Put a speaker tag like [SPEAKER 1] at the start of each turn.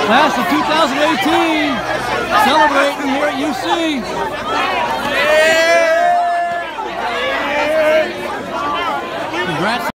[SPEAKER 1] Class of 2018, celebrating here at UC. Congrats.